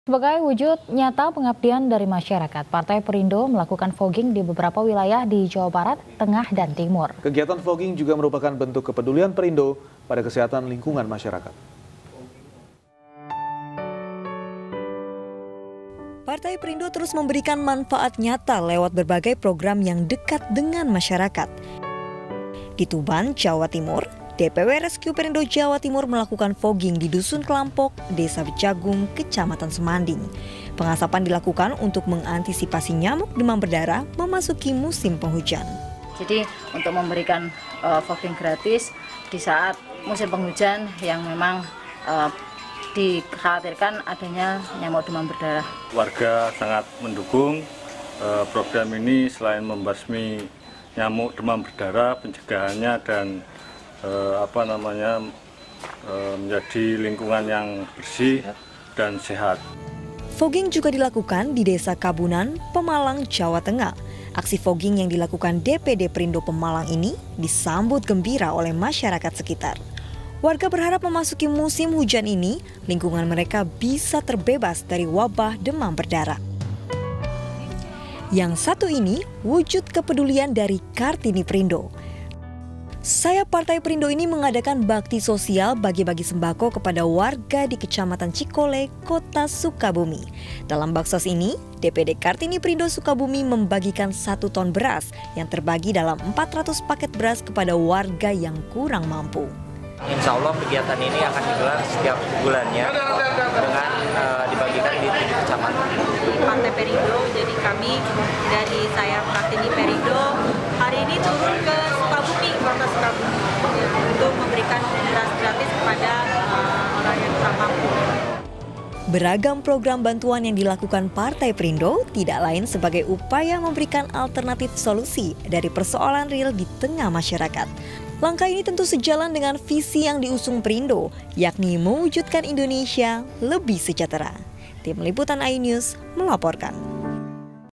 Sebagai wujud nyata pengabdian dari masyarakat, Partai Perindo melakukan fogging di beberapa wilayah di Jawa Barat, Tengah, dan Timur. Kegiatan fogging juga merupakan bentuk kepedulian Perindo pada kesehatan lingkungan masyarakat. Partai Perindo terus memberikan manfaat nyata lewat berbagai program yang dekat dengan masyarakat. Di Tuban, Jawa Timur, DPW Rescue Perindo Jawa Timur melakukan fogging di Dusun Kelampok, Desa Becagung, Kecamatan Semanding. Pengasapan dilakukan untuk mengantisipasi nyamuk demam berdarah memasuki musim penghujan. Jadi untuk memberikan fogging gratis di saat musim penghujan yang memang dikhawatirkan adanya nyamuk demam berdarah. Warga sangat mendukung program ini selain membasmi nyamuk demam berdarah, pencegahannya dan menjadi lingkungan yang bersih dan sehat. Fogging juga dilakukan di Desa Kabunan, Pemalang, Jawa Tengah. Aksi fogging yang dilakukan DPD Perindo Pemalang ini disambut gembira oleh masyarakat sekitar. Warga berharap memasuki musim hujan ini, lingkungan mereka bisa terbebas dari wabah demam berdarah. Yang satu ini wujud kepedulian dari Kartini Perindo. Sayap Partai Perindo ini mengadakan bakti sosial bagi-bagi sembako kepada warga di Kecamatan Cikole, Kota Sukabumi. Dalam baksos ini, DPD Kartini Perindo Sukabumi membagikan 1 ton beras yang terbagi dalam 400 paket beras kepada warga yang kurang mampu. Insya Allah kegiatan ini akan digelar setiap bulannya dengan dibagikan di 7 kecamatan. Partai Perindo, jadi kami dari sayap Kartini Perindo hari ini turun ke Sukabumi, Kota Sukabumi, untuk memberikan beras gratis kepada orang yang kurang mampu. Beragam program bantuan yang dilakukan Partai Perindo tidak lain sebagai upaya memberikan alternatif solusi dari persoalan real di tengah masyarakat. Langkah ini tentu sejalan dengan visi yang diusung Perindo, yakni mewujudkan Indonesia lebih sejahtera. Tim Liputan iNews melaporkan.